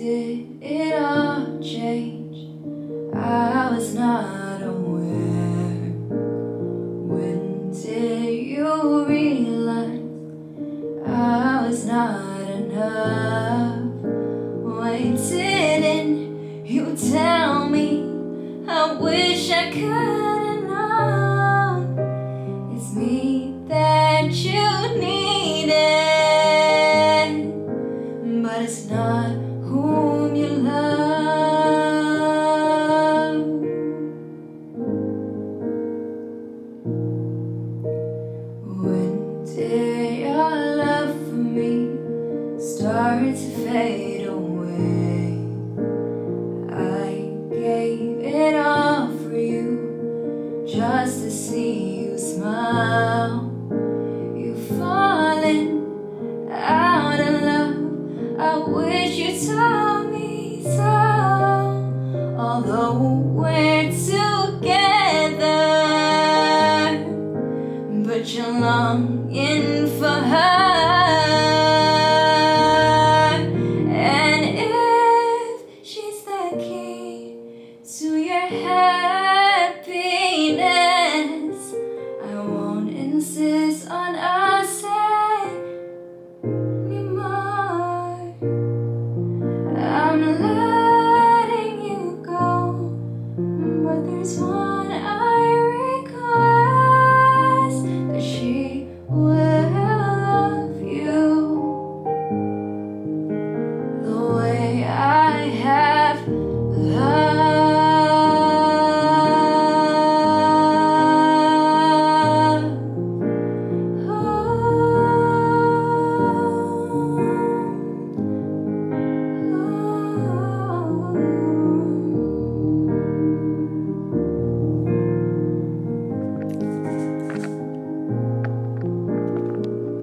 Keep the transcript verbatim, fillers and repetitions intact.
did it all change? I was not aware. When did you realize I was not enough? Why didn't you tell me? I wish I could have known. It's me that you needed, but it's not whom you love. When did your love for me start to fade away? I gave it all for you just to see you smile. You've fallen out of love. I wish you told me so. Although we're together, but you're longing